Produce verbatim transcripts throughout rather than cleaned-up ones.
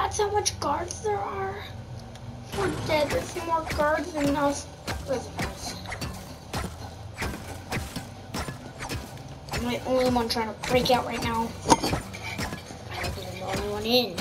That's how much guards there are. We're dead. There's more guards than us prisoners. I'm the only one trying to break out right now. I'm the only one in.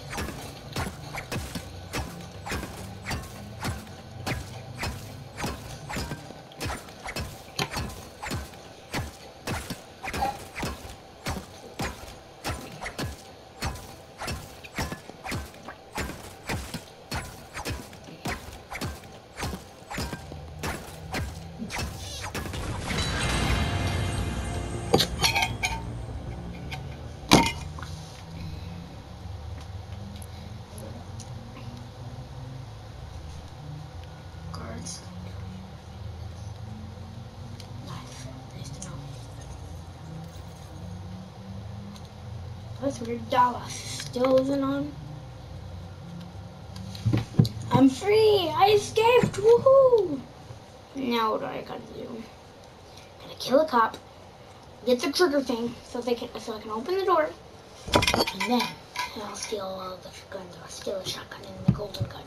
That's weird. Dallas still isn't on. I'm free! I escaped! Woohoo! Now what do I gotta do? Gotta kill a cop, get the trigger thing so they can so I can open the door, and then I'll steal all the guns. I'll steal a shotgun and the golden gun.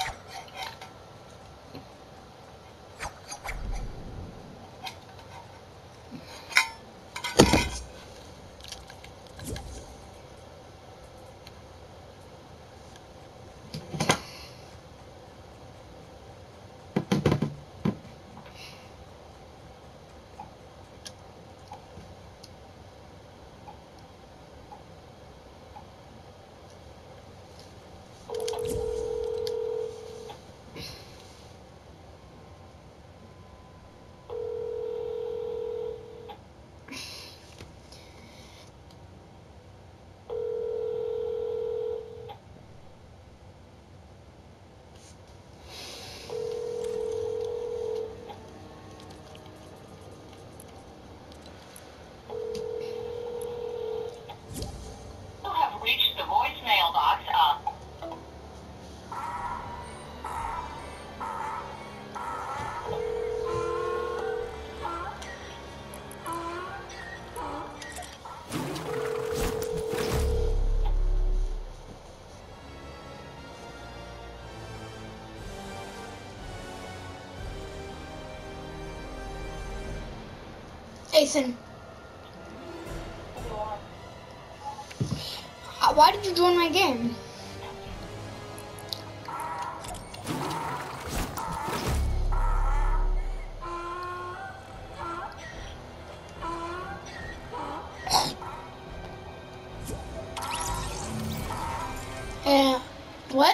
Jason, uh, why did you join my game? Uh, what?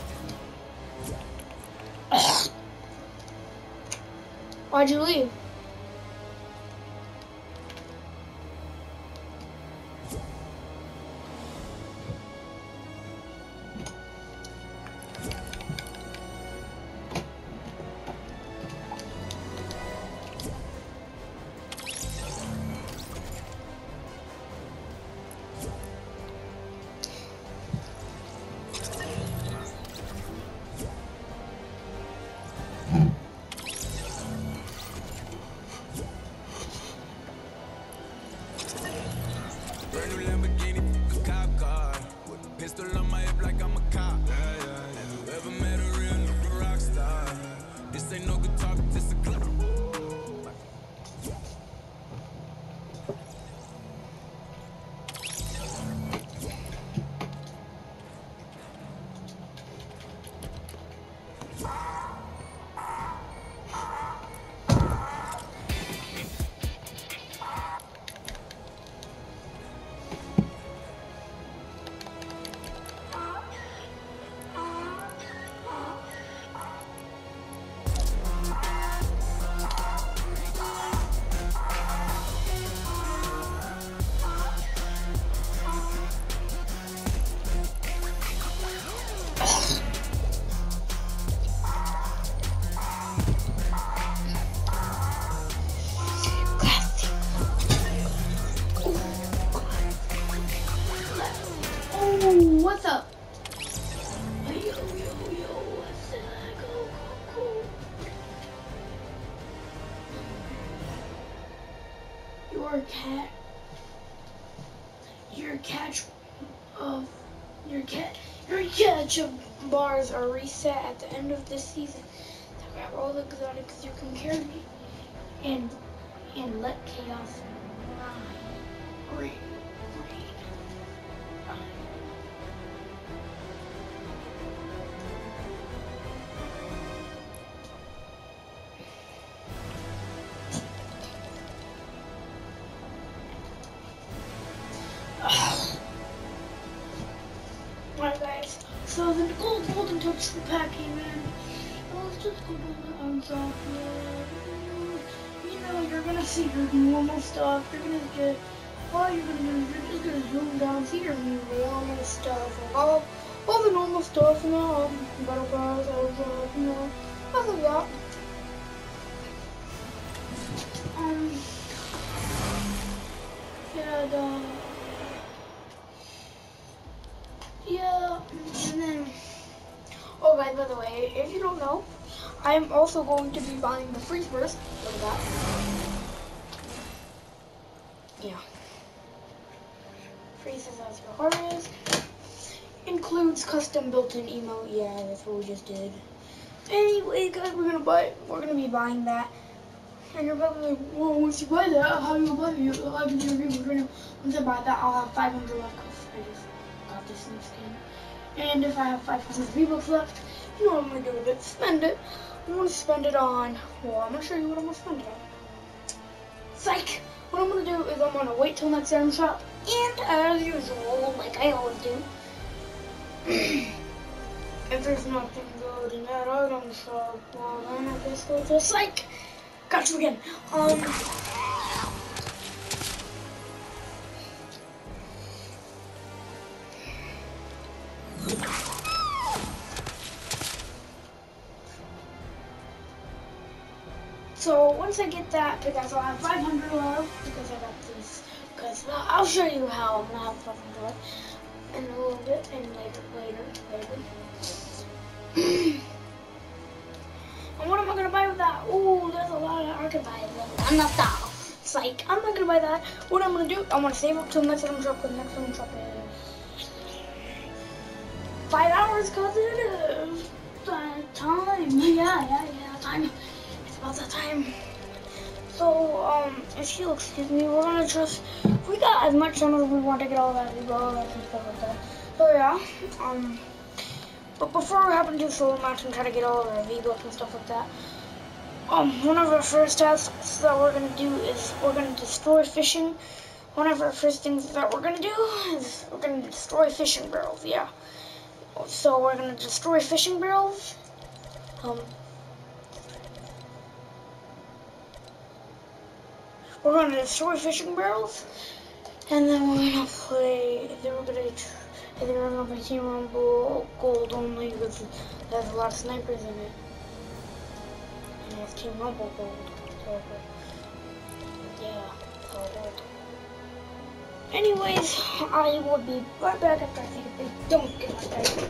Why'd you leave? What's up? Yo, yo, yo, what's that? Go, go, go. Your cat, your catch of, your cat, Your ketchup bars are reset at the end of this season. So grab all the exotics you can carry and and let chaos reign. Reign. Alright guys, so the gold golden touch pack came in. Oh, let's just go to the unshop. You know, you're gonna see your normal stuff. You're gonna get, all you're gonna do is you're just gonna zoom down, see your normal stuff, and all, all the normal stuff, you know, battle pass, all that, you know, stuff like that. Um, yeah, the. Yeah, and then, oh guys, by the way, if you don't know, I'm also going to be buying the freeze burst. Look at that. Yeah. Freezes as your hardest. Includes custom built-in emote. Yeah, that's what we just did. Anyway, guys, we're gonna buy. We're gonna be buying that. And you're probably like, well, once you buy that, how do you buy it? I can do a review right now. Once I buy that, I'll have five hundred left. I just got this new skin. And if I have five hundred V-Bucks left, you know what I'm going to do with it. Spend it. I'm going to spend it on, well, I'm going to show you what I'm going to spend it on. Psych! What I'm going to do is I'm going to wait till next item shop. And as usual, like I always do, if there's nothing good in that item shop, well then I guess go to Psych! Got you again. Um... So once I get that, because I'll have five hundred left, because I got this, because well, I'll show you how I'm gonna have five hundred left in a little bit, and later, later, later. And what am I gonna buy with that? Ooh, there's a lot of I can buy it. I'm not that. It's like I'm not gonna buy that. What I'm gonna do? I'm gonna save up till next item shop. Because next item shop is five hours, cause it is that time. Yeah, yeah, yeah, time. About that time. So, um, if you'll excuse me, we're gonna just, we got as much time as we want to get all that V-Bucks and stuff like that. So yeah, um, but before we hop into solo match and try to get all of our V-Bucks and stuff like that, um, one of our first tasks that we're gonna do is we're gonna destroy fishing. One of our first things that we're gonna do is we're gonna destroy fishing barrels, yeah. So we're gonna destroy fishing barrels. Um, We're going to destroy fishing barrels, and then we're going to play, then we're going to, and then we're going to play Team Rumble Gold only, because it has a lot of snipers in it, and it's Team Rumble Gold, so, yeah, so gold. Anyways, I will be right back after I see if they don't get my diaper.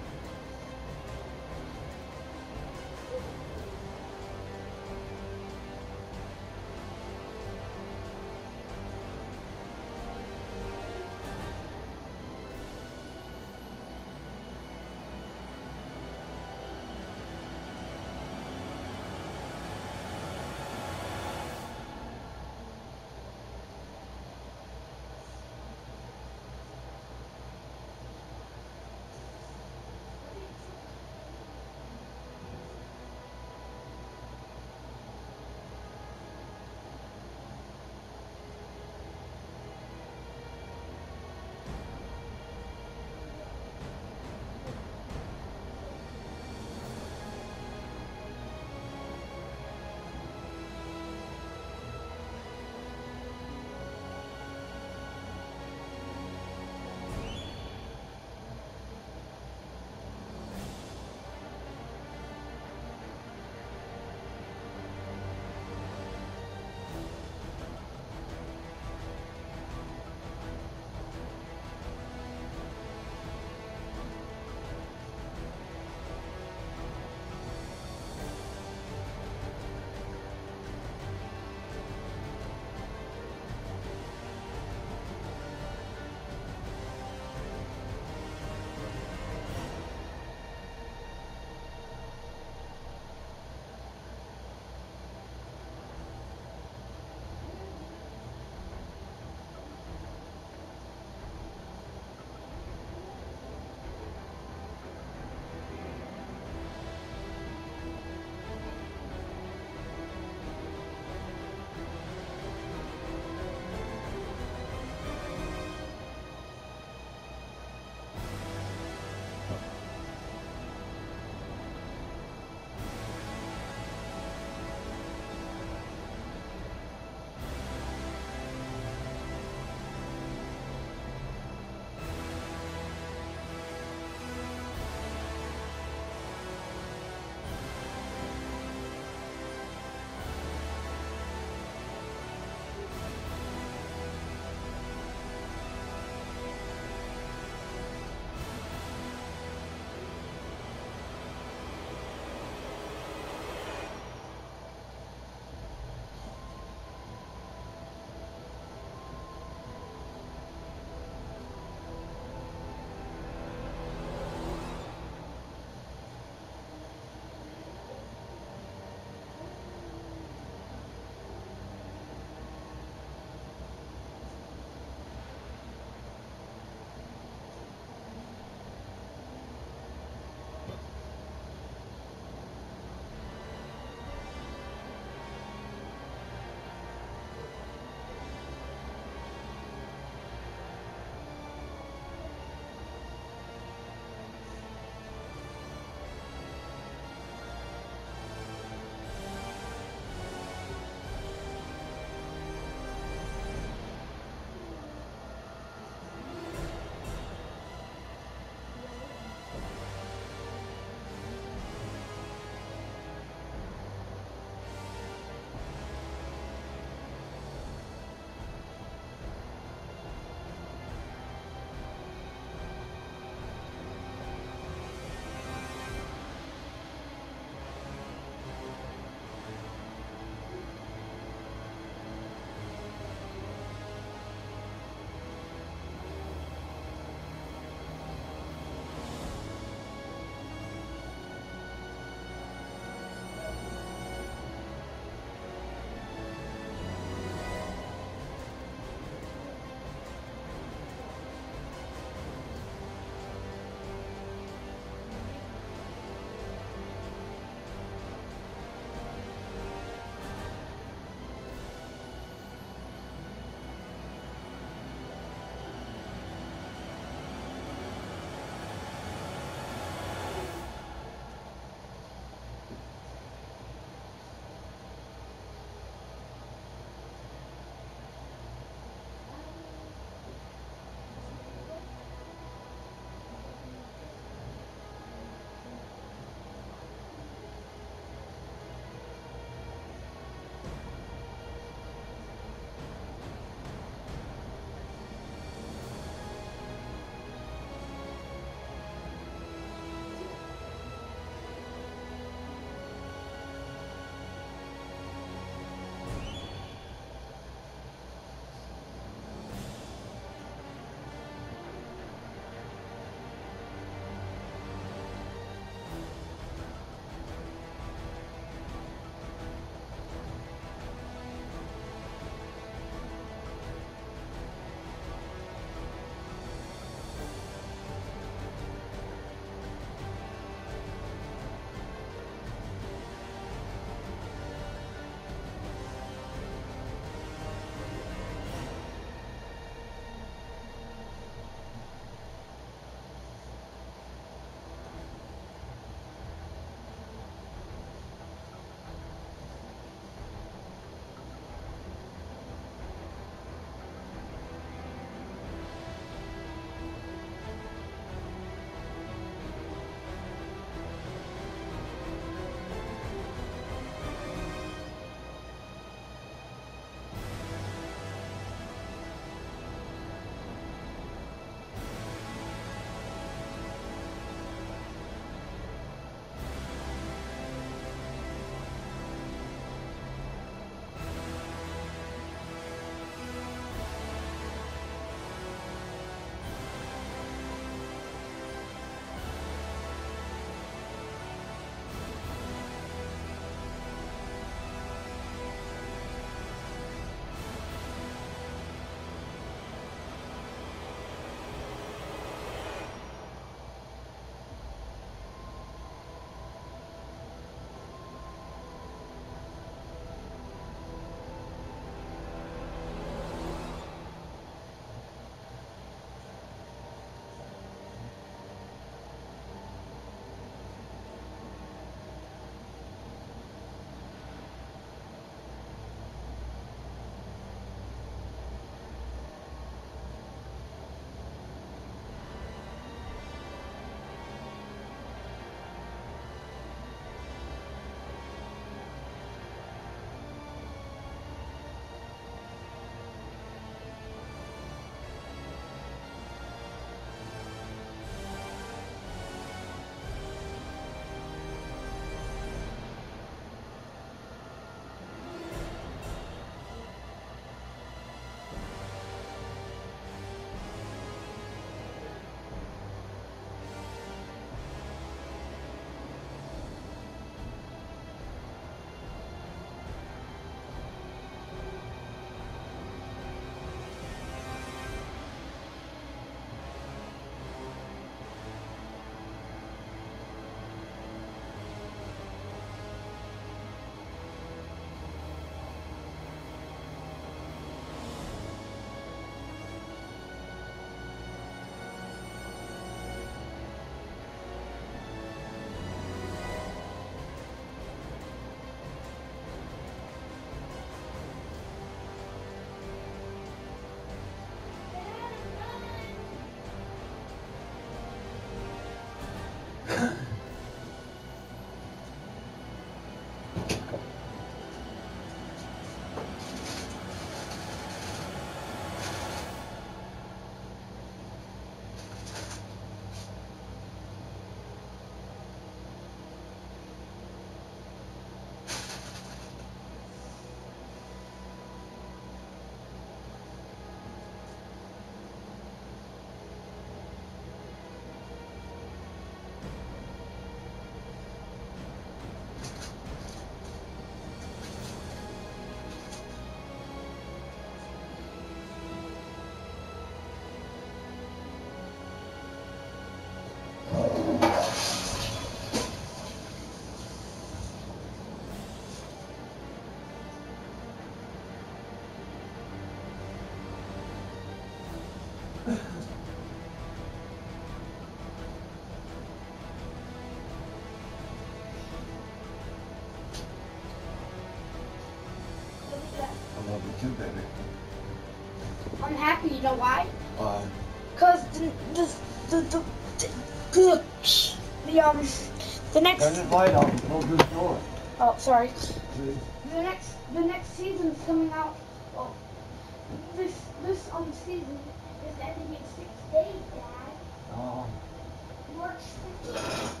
too, baby. I'm happy. You know why? Why? Cause the the the the, the, the um the next. Turn the light on. Close this door. Oh, sorry. Please. The next the next season's coming out. Well, this this um season is ending in six days, Dad. Oh. March fifteenth.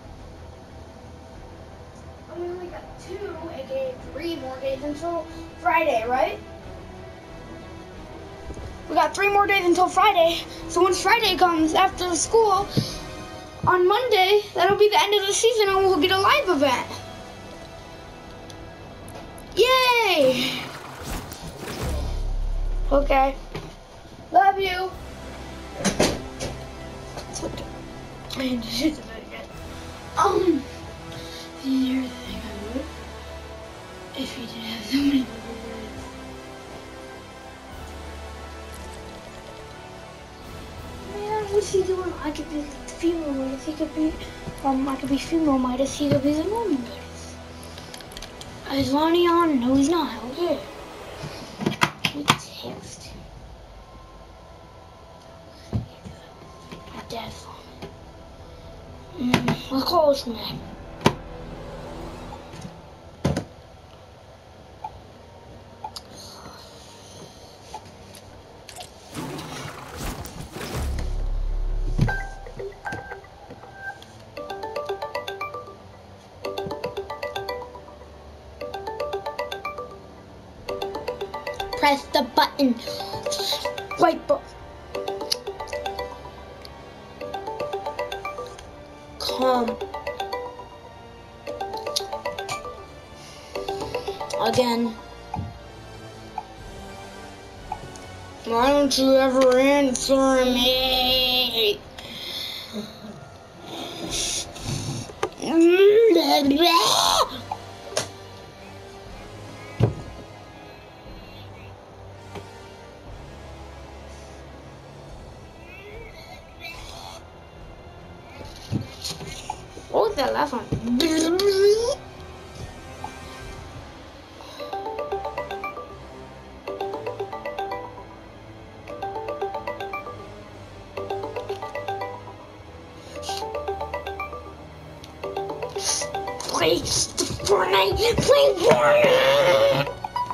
And we only got two, aka three more days until Friday, right? We got three more days until Friday. So once Friday comes after school, on Monday, that'll be the end of the season and we'll get a live event. Yay! Okay. Love you. It's okay. I need to shoot the bed again. Um, the other thing I would, if you didn't have so many blueberries. Man, what's he doing? I could be the female Midas. He could be, um, I could be female Midas. He could be the normal Midas. Is Lonnie on? No, he's not. Okay. We text. My dad's on. Mm, let's call this man. Press the button. Right button. Come. Again. Why don't you ever answer me? What was that last one? Play the Fortnite! Play Fortnite!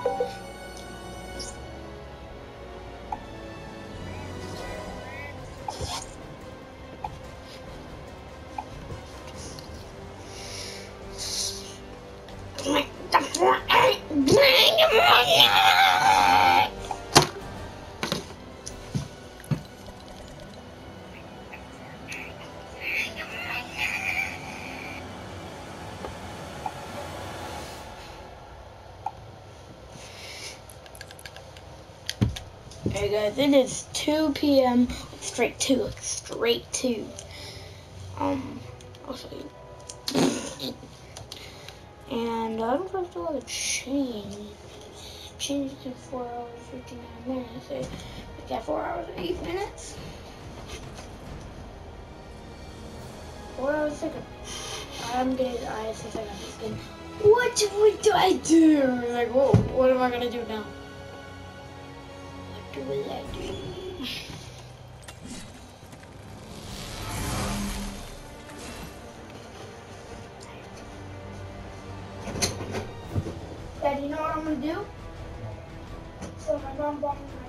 Play the Fortnite! Play the Fortnite! Hey guys, it is two P M straight two, like straight two. Um, I'll show you. And I don't know if to change. Change to four hours fifty-nine minutes. So we got four hours and eight minutes. Four hours second. I'm gonna. I since I got this skin. What do, what do I do? Like, what? What am I gonna do now? What will I do? Dad, you know what I'm gonna do? So my mom bought me my.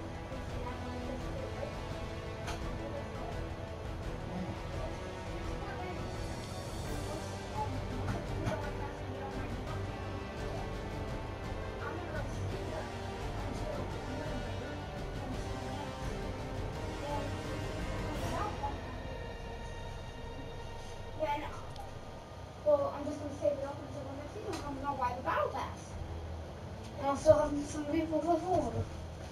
Yeah, I know. Well, I'm just gonna save it up until the next season. I'm gonna buy the battle pass. And I'll still have some people left over.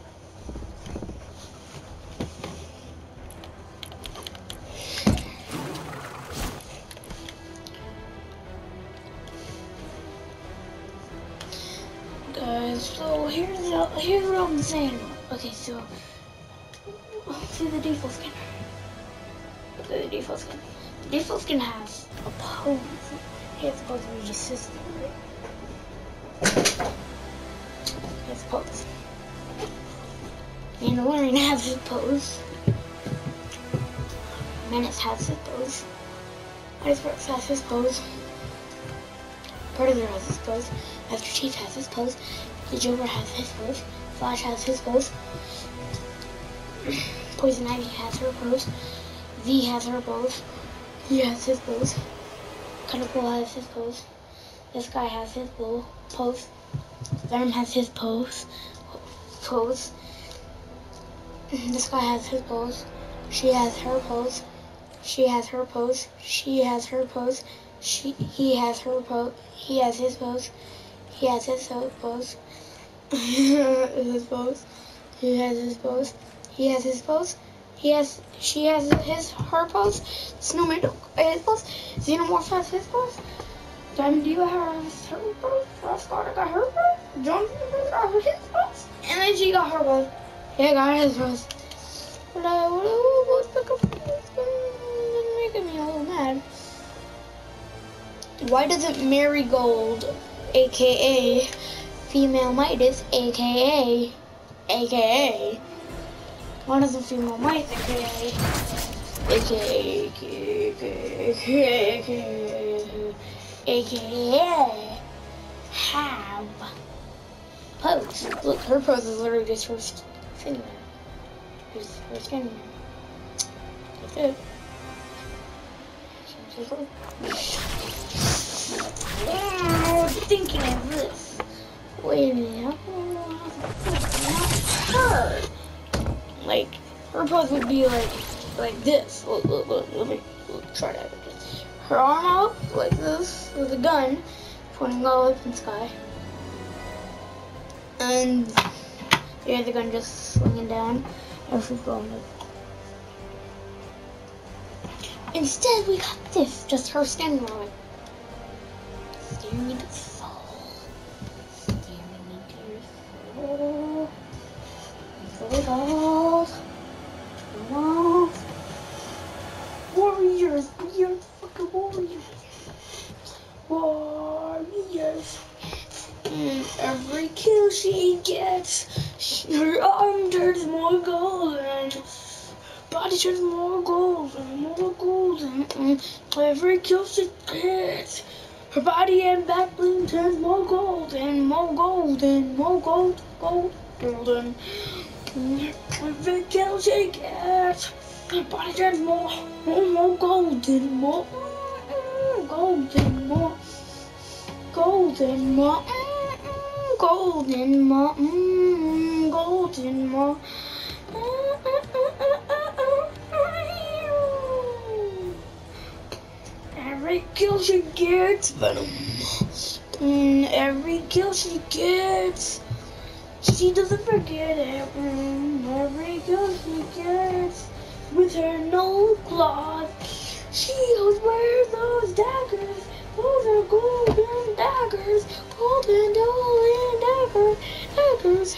Guys, so here's the, here's what I'm saying. Okay, so see the default skin. See the default skin. The default skin has a pose. He has a pose where you just sit there, right? He has a pose. Mandalorian has his pose. Menace has his pose. Iceberg has his pose. Predator has his pose. Master Chief has his pose. The Joker has his pose. Flash has his pose. Poison Ivy has her pose. V has her pose. He has his pose. Cuticle has his pose. This guy has his pose. Venom has his pose. Pose. This guy has his pose. She has her pose. She has her pose. She has her pose. She he has her pose. He has his pose. He has his pose. His pose. He has his pose. He has his pose. He has. She has his her pose. Snowman his pose. Xenomorph has his pose. Diamond Diva has her pose. Frost Carter got her pose. Johnson got his pose. And then she got her pose. Yeah, got his pose. What I what's making me a little mad. Why doesn't Marigold, aka Female Midas, aka aka why doesn't Female Midas, aka aka aka aka have pose? Look, her pose is literally just her sitting there. Just her skin. That's it. Oh, thinking of this. Wait a minute. Her. Like, her pose would be like, like this. Look, look, look. Let me look, try that again. Her arm out like this with a gun, pointing all up in the sky. And yeah, the gun just swinging down. And she's going like. Instead, we got this, just her standing there like, staring into the soul, staring into your soul, soul dolls, no, warriors, we are fucking warriors, warriors, and every kill she gets, her arm turns more golden. Body turns more golden, more golden. Mm, every kill she gets, her body and back bling turns more golden, more golden, more gold, gold, golden. Mm, every kill she gets, her body turns more, more, more golden, more mm, golden, more golden, more mm, golden, more mm, golden, more. Every kill she gets, Venom. Mm, every kill she gets, she doesn't forget it. Mm, every kill she gets, with her no claws, she always wears those daggers. Those are golden daggers, golden, golden daggers, daggers.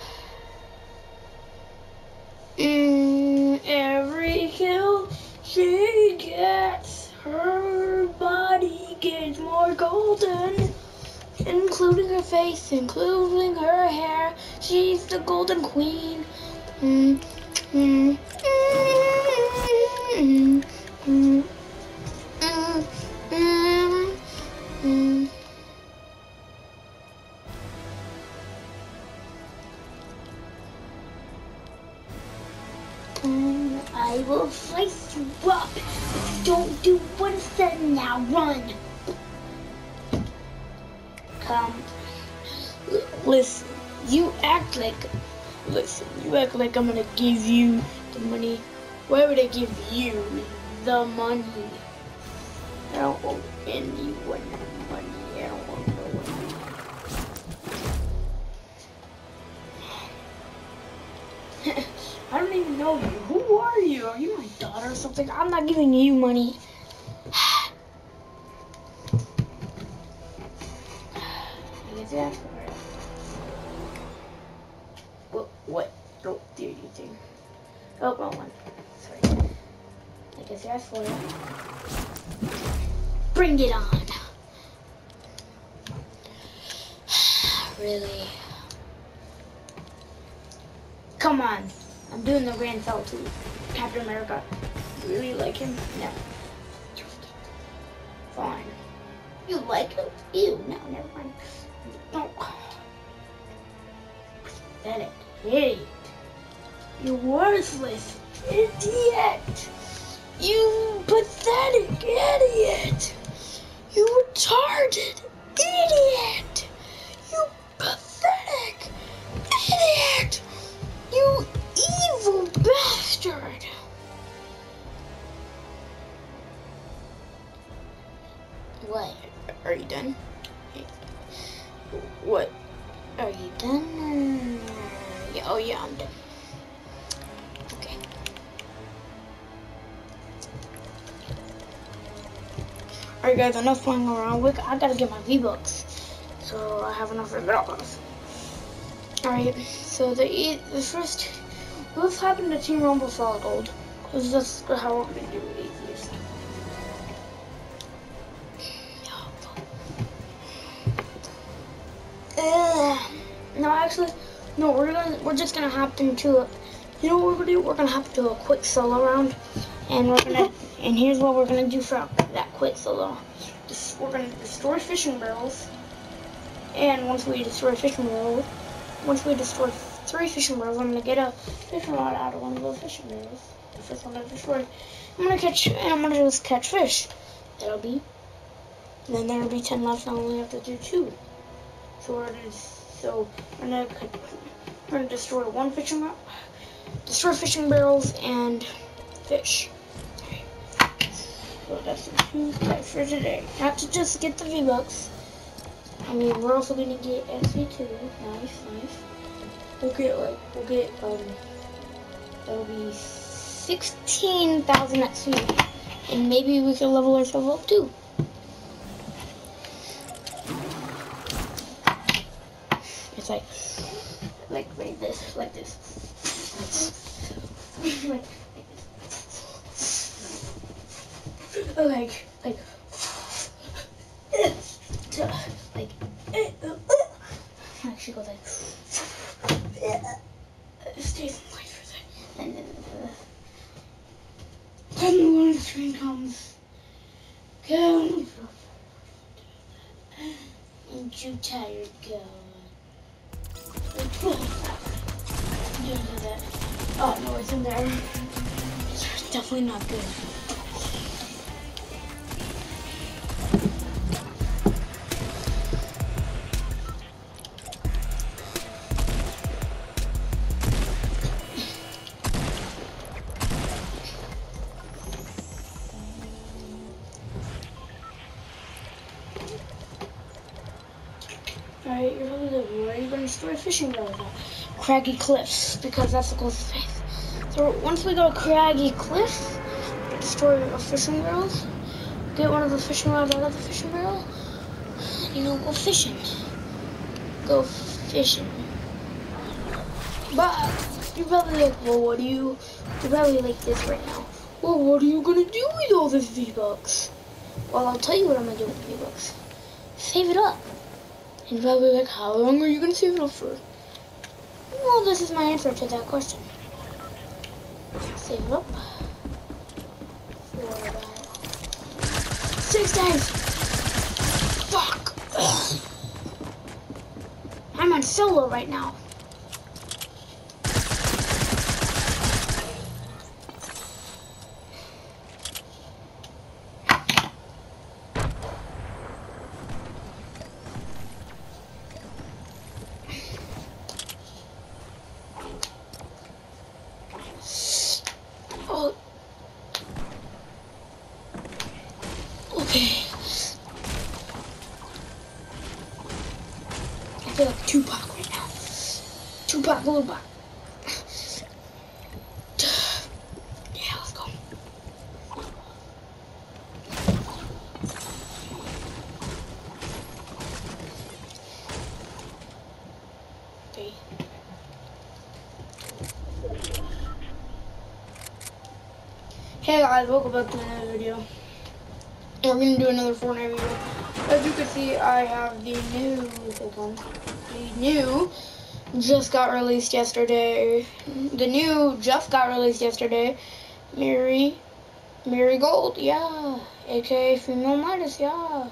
Mm, every kill she gets, her body gets more golden, including her face, including her hair. She's the golden queen. Mm, mm, mm, mm, mm, mm, mm, mm. Mm, I will slice you up. Don't do what I said, now run. Come. L listen, you act like, listen, you act like I'm gonna give you the money. Why would I give you the money? I don't owe anyone money. I don't want no money. I don't even know you. Who are you? Are you my daughter or something? I'm not giving you money. I guess you asked for it. What? What? Don't do anything. Oh, wrong one. Sorry. I guess you asked for it. Bring it on. Really? come on. I'm doing the Grand Salute. Captain America. Really like him? No. Fine. You like him? Ew, no, never mind. No. Pathetic idiot. You worthless idiot. You pathetic idiot. You retarded idiot. You pathetic idiot. You evil bastard. What? Are you done? What? Are you done? Yeah, oh yeah, I'm done. Okay. Alright guys, enough playing around with. I gotta get my V-Bucks. So I have enough for it. Alright, so the the first, let's happen to Team Rumble Solid Gold. Because that's how we're gonna do Atheist. Uh, no, actually, no. We're gonna, we're just gonna hop into a. You know what we're gonna do? We're gonna hop into a quick solo round, and we're gonna. And here's what we're gonna do for that quick solo. Just, we're gonna destroy fishing barrels, and once we destroy fishing barrels, once we destroy three fishing barrels, I'm gonna get a fishing rod out of one of those fishing barrels. The first one I destroyed. I'm gonna catch, and I'm gonna just catch fish. That'll be. Then there'll be ten left. I only have to do two. So we're gonna, so we're gonna, we're gonna destroy one fishing rod, destroy fishing barrels and fish. Okay. So that's the two steps for today. Not to just get the V-Bucks. I mean, we're also gonna get S V two. Nice, nice. We'll get like, we'll get um, that'll be sixteen thousand X P, and maybe we can level ourselves up too. It's like, like, like this, like this. like, like, like, like, actually goes like, stays in place for a second, and then, uh, then the one screen comes, go, ain't you tired, girl? Don't do that. Oh no, it's in there. It's definitely not good. Alright, you're probably like, where are you going to destroy fishing barrels at? Craggy Cliffs, because that's the closest place. So once we go to Craggy Cliffs, destroy a fishing barrels, get one of the fishing rods out of the fishing barrel, you know, go fishing. Go fishing. But you're probably like, well, what do you, you're probably like this right now. Well, what are you going to do with all this V-Bucks? Well, I'll tell you what I'm going to do with the V-Bucks. Save it up. And you're probably like, how long are you going to save it up for? Well, this is my answer to that question. Save it up for about six days. Fuck. Ugh. I'm on solo right now. Oh. Okay. I feel like Tupac right now. Tupac Lupac. Yeah, let's go. Okay. Hey guys, welcome back to another video. And we're gonna do another Fortnite video. As you can see, I have the new, hold on, the new just got released yesterday. The new just got released yesterday. Mary, Mary Gold, yeah. A K A Female Midas, yeah.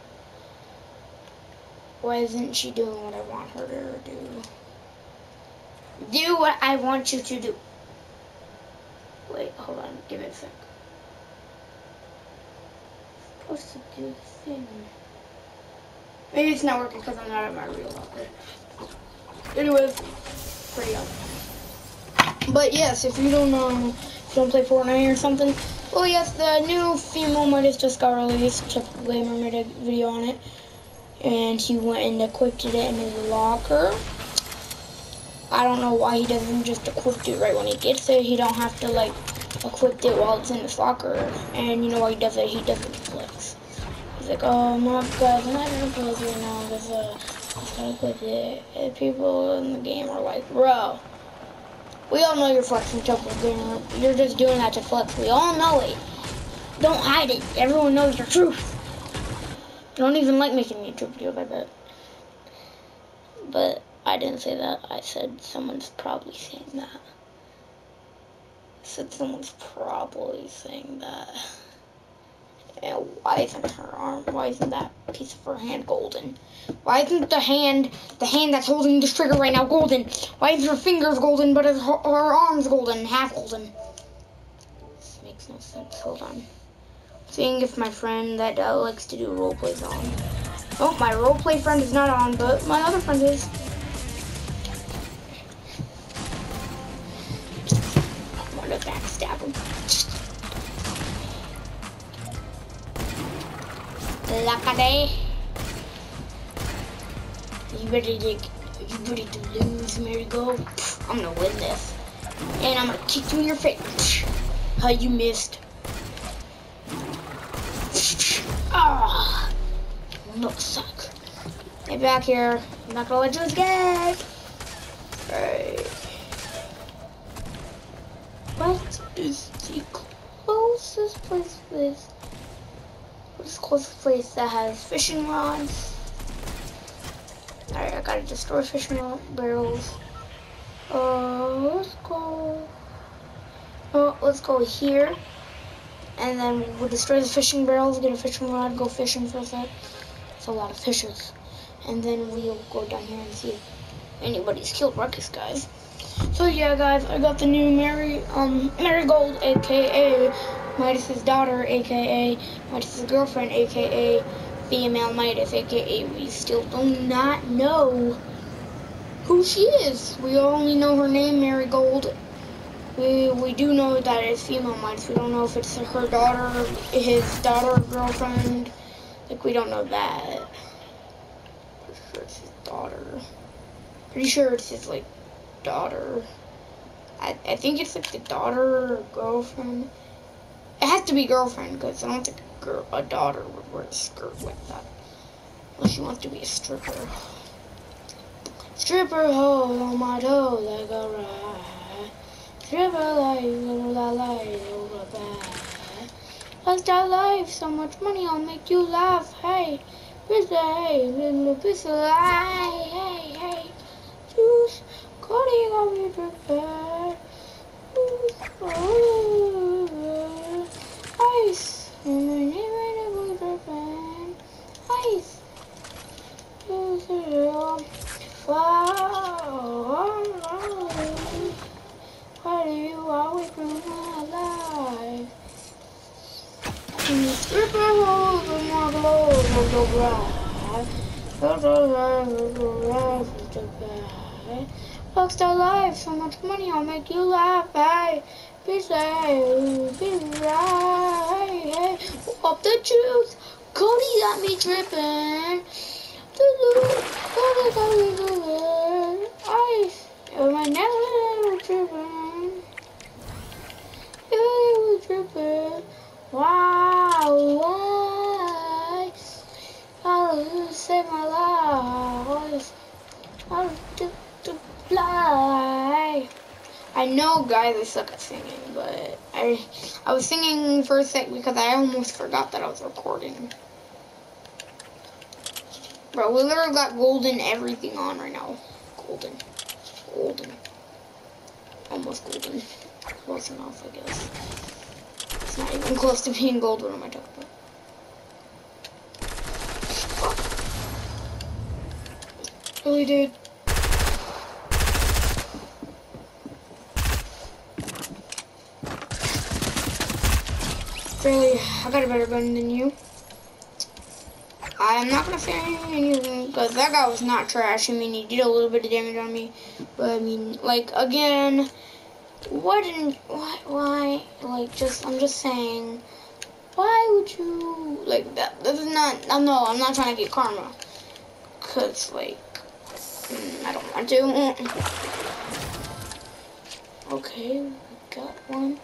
Why isn't she doing what I want her to do? Do what I want you to do. Wait, hold on, give it a sec. I'm supposed to do the thing. Maybe it's not working because I'm not at my real locker. Anyways, pretty up. But yes, if you don't know, if you don't play Fortnite or something, well yes, the new Female Midas just got released. Typical Gamer made a video on it. And he went and equipped it in his locker. I don't know why he doesn't just equip it right when he gets it. He don't have to like equip it while it's in his locker. And you know why he does it? He doesn't flex. He's like, oh my god, I'm not gonna play this right now because uh, I gotta equip it. And people in the game are like, bro, we all know you're flexing, Typical Gamer. You're just doing that to flex. We all know it. Don't hide it. Everyone knows the truth. You don't even like making YouTube videos like that. But I didn't say that. I said someone's probably saying that. I said someone's probably saying that. And why isn't her arm, why isn't that piece of her hand golden? Why isn't the hand, the hand that's holding this trigger right now golden? Why is her fingers golden, but her, her arm's golden, half golden? This makes no sense. Hold on. Seeing if my friend that uh, likes to do roleplays on. Oh, my roleplay friend is not on, but my other friend is. I'm gonna backstab him. Lakade. You ready to? You ready to lose, Marigold? I'm gonna win this, and I'm gonna kick you in your face. How you missed? Ah, oh, look, suck. Get back here. I'm not gonna let you escape. Right. What is the closest place to this? What's the closest place that has fishing rods? Alright, I gotta destroy fishing rod barrels. Uh, let's go. Oh, let's go here. And then we'll destroy the fishing barrels, get a fishing rod, go fishing for a sec. It's a lot of fishes. And then we'll go down here and see if anybody's killed Ruckus, guys. So yeah, guys, I got the new Mary, um, Marigold, aka Midas's daughter, aka Midas's girlfriend, aka Female Midas, aka we still do not know who she is. We only know her name, Marigold. We we do know that it's Female Midas. We don't know if it's her daughter, his daughter, girlfriend. Like, we don't know that. Pretty sure it's his daughter. Pretty sure it's his, like, daughter. I, I think it's, like, the daughter or girlfriend. It has to be girlfriend, because I don't think a, girl, a daughter would wear a skirt like that. Unless she wants to be a stripper. Stripper hole on my toe like a ride. Stripper life, little that life, over bad. Lost our life, so much money, I'll make you laugh. Hey, piece of hey, little piece of lie. Hey, hey, juice, Cody got me prepared. Oh, ice, and my name ain't a good friend. Ice, juice, wow, why do you always ruin my life? Stripper holes in my clothes will go bright. Rockstar life, so much money, I'll make you laugh. Hey, be safe, be right. Hey, up the juice, Cody got me tripping. Cody got me tripping. Ice, my never tripping. You were tripping. Wow, why? I'll save my life. I'll do to fly. I know, guys, I suck at singing, but I I was singing for a sec because I almost forgot that I was recording. Bro, we literally got golden everything on right now. Golden. golden. Almost golden. Close enough, I guess. It's not even close to being gold. What am I talking about? Fuck. Really, dude? Really, I got a better gun than you. I'm not gonna say anything because that guy was not trash. I mean, he did a little bit of damage on me, but I mean, like, again, why didn't, why, why, like, just, I'm just saying, why would you, like, that, this is not, I know, I'm not trying to get karma, because, like, I don't want to. Okay, we got one.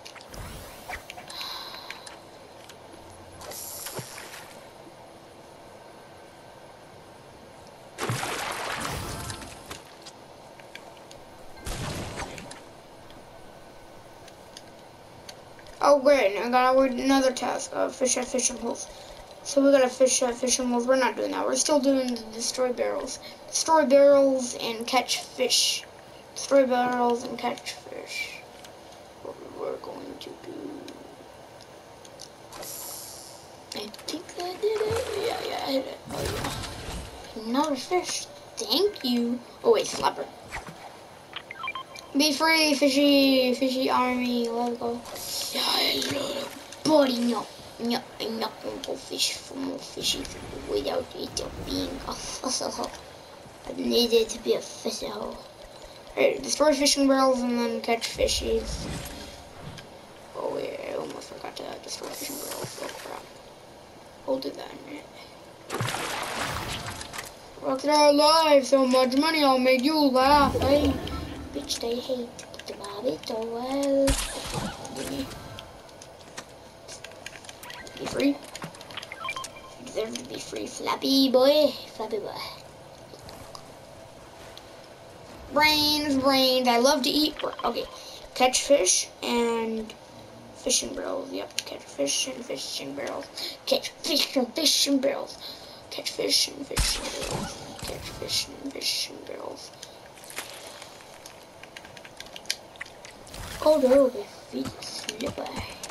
Oh great, I got another task, uh, fish at fishing holes. So we gotta fish at fishing holes. We're not doing that. We're still doing the destroy barrels. Destroy barrels and catch fish. Destroy barrels and catch fish. What we're going to do. I think I did it. Yeah, yeah, I did it. Oh yeah. Another fish. Thank you. Oh wait, slapper. Be free, fishy, fishy army. Let's go. Buddy, no, no, I'm not gonna go fish for more fishes without it being a fossil. I need it to be a fossil. Alright, destroy fishing barrels and then catch fishies. Oh wait, I almost forgot to destroy fishing barrels. Oh crap. We'll do that in a minute. Rockstar Live, so much money, I'll make you laugh, hey. Bitch, they hate the rabbit, oh well. Give me. Be free. You deserve to be free, Flappy boy. Flappy boy. Brains, brains. I love to eat. Okay. Catch fish and fishing barrels. Yep. Catch fish and fishing barrels. Catch fish and fishing barrels. Catch fish and fishing barrels. Catch fish and fishing barrels. Oh no, the feet slipper.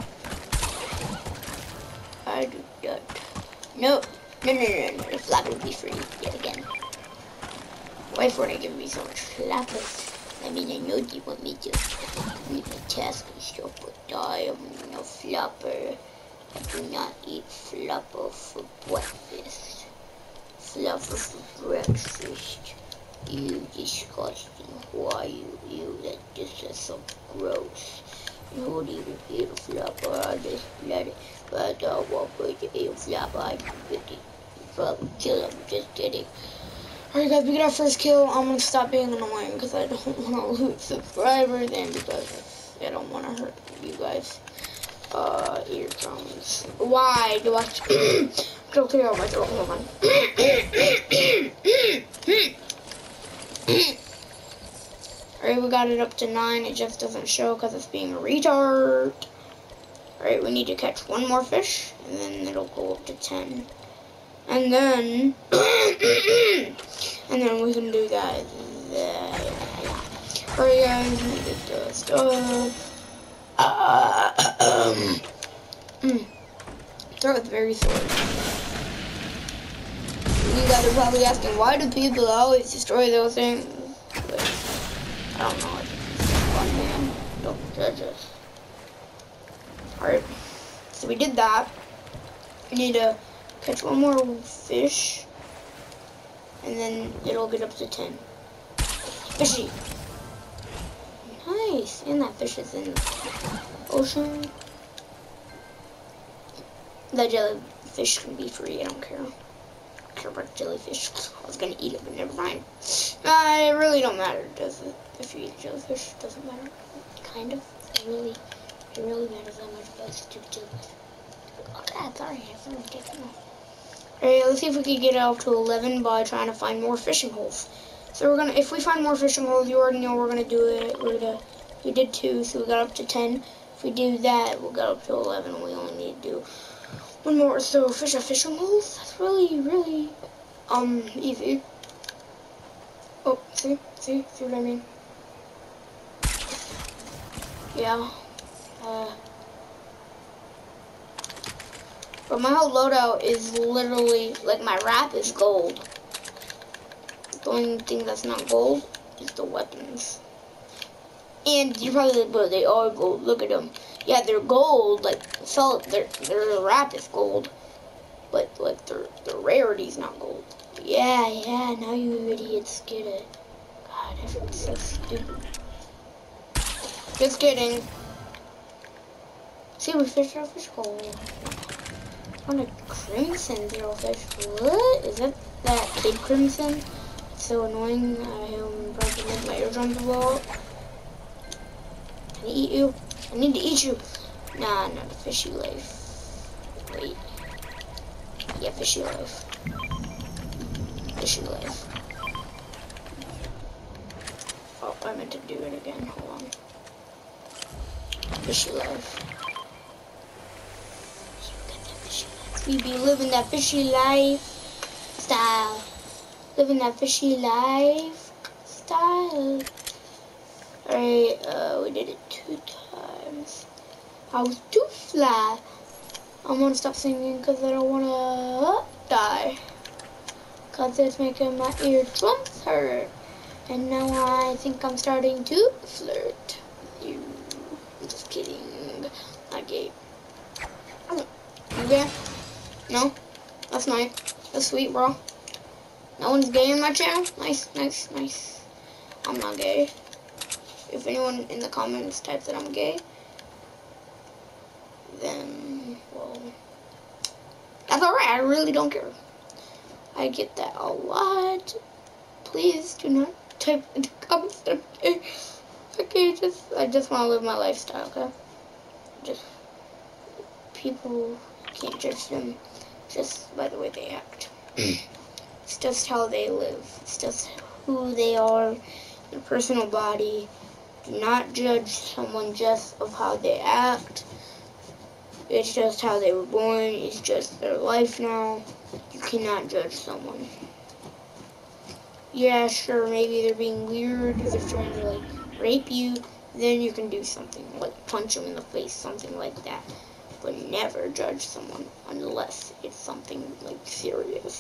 I do that. No, no, no, no, no. The flapper will be free yet again. Why for they give me so much flappers? I mean, I know you want me to read my task and stuff, but I am no flapper. I do not eat flapper for breakfast. Flapper for breakfast. You disgusting. Why you eat that? This is so gross. You don't even eat a flapper. I just let it. But I don't want to eat a flapper. I could probably kill him. Just kidding. Alright guys, we get our first kill. I'm gonna stop being annoying because I don't want to lose subscribers and because I don't want to hurt you guys. Uh, eardrums. Why do I go clear out my throat? Hold on. Alright, we got it up to nine. It just doesn't show because it's being a retard. Alright, we need to catch one more fish, and then it'll go up to ten. And then, and then we can do that. Alright guys, we get the stuff. Uh, um, mm. Throat is very sore. You guys are probably asking, why do people always destroy those things? But I don't know. It's fun, man. Don't judge us. Alright. So we did that. We need to catch one more fish. And then it'll get up to ten. Fishy. Nice. And that fish is in the ocean. The jellyfish can be free. I don't care. I don't care about jellyfish. I was going to eat it, but never mind. Uh, it really don't matter, does it? If you eat jellyfish, it doesn't matter. Kind of. It really, it really matters that much about stupid jellyfish. Oh god, sorry. I have to take it off. Alright, let's see if we can get up to eleven by trying to find more fishing holes. So we're gonna, if we find more fishing holes, you already know we're gonna do it. We're gonna, we did two, so we got up to ten. If we do that, we'll get up to eleven, and we only need to do one more. So fish at fishing holes, that's really, really, um, easy. Oh, see? See? See what I mean? Yeah. Uh, but my whole loadout is literally, like my wrap is gold. The only thing that's not gold is the weapons. And you're probably like, but they are gold, look at them. Yeah, they're gold, like, solid, their, their wrap is gold. But, like, their, their rarity's not gold. But yeah, yeah, now you idiots get it. God, everyone's so stupid. Just kidding. See, we fish are fish gold. On a crimson zero fish. What? Is that that kid crimson? It's so annoying. I am about to make my eardrums blow up. Can I eat you? I need to eat you. Nah, not a fishy life. Wait. Yeah, fishy life. Fishy life. Oh, I meant to do it again. Hold on. Fishy life. We be living that fishy life style. Living that fishy life style. Alright, uh, we did it two times. I was too fly. I'm gonna stop singing because I don't wanna die. Cause it's making my eardrums hurt. And now I think I'm starting to flirt with you. I'm just kidding. Not gay. You gay? No? That's nice. That's sweet, bro. No one's gay in my channel? Nice, nice, nice. I'm not gay. If anyone in the comments types that I'm gay, then, well, that's alright. I really don't care. I get that a lot. Please do not type in the comments that I'm gay. Okay, just, I just want to live my lifestyle, okay? Just, people can't judge them just by the way they act. It's just how they live. It's just who they are, their personal body. Do not judge someone just of how they act. It's just how they were born. It's just their life now. You cannot judge someone. Yeah, sure, maybe they're being weird, if they're trying to, like, rape you, then you can do something, like punch them in the face, something like that. But never judge someone unless it's something, like, serious.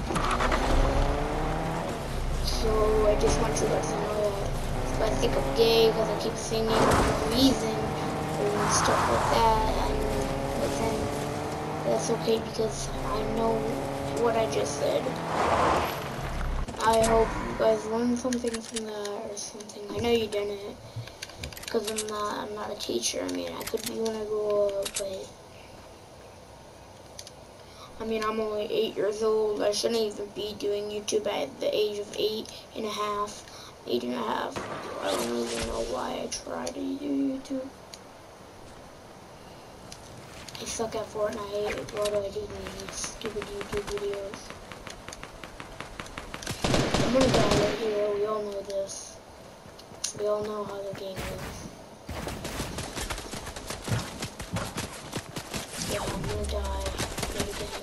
So, I just want you guys to know that if I think I'm gay because I keep singing for no reason and stuff like that, and but then that's okay because I know what I just said. I hope you guys learned something from that or something. I know you didn't, because I'm not, I'm not a teacher. I mean, I could be when I grow up, but I mean, I'm only eight years old. I shouldn't even be doing YouTube at the age of eight and a half, eight and a half. I don't even know why I try to do YouTube. I suck at Fortnite. Why do I do these stupid YouTube videos? I'm gonna die right here. We all know this. We all know how the game is. Yeah, I'm gonna die yet again.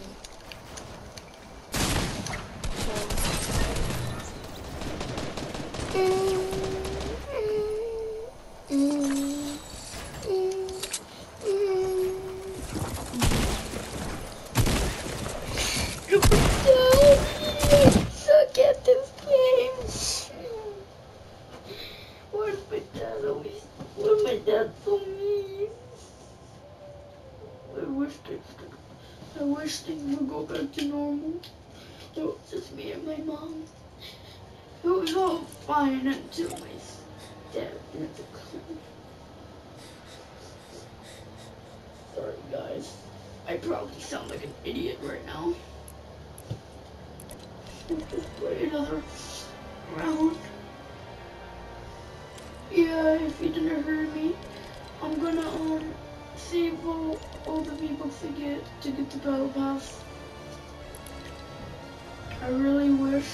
Suck at this game. Where's my dad always? Where's my dad so mean? I wish things could, I wish things would go back to normal. It was just me and my mom. It was all fine until my dad didn't come. Sorry guys, I probably sound like an idiot right now. We'll just play another round. Yeah, if you didn't hear me, I'm gonna um save all, all the V-Bucks to get to get the battle pass. I really wish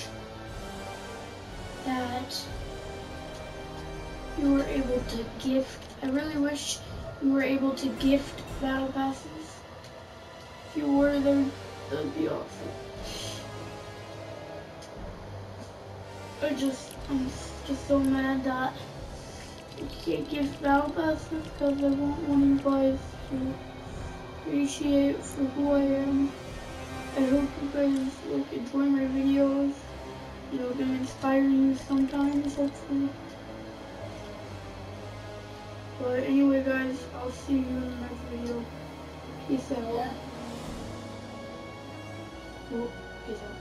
that you were able to gift. I really wish you were able to gift battle passes. If you were, then that'd be awesome. I just, I'm just so mad that I can't give battle passes because I want one of you guys to appreciate for who I am. I hope you guys like enjoy my videos. You know, them inspiring you sometimes, hopefully. But anyway, guys, I'll see you in the next video. Peace out. Well, peace out.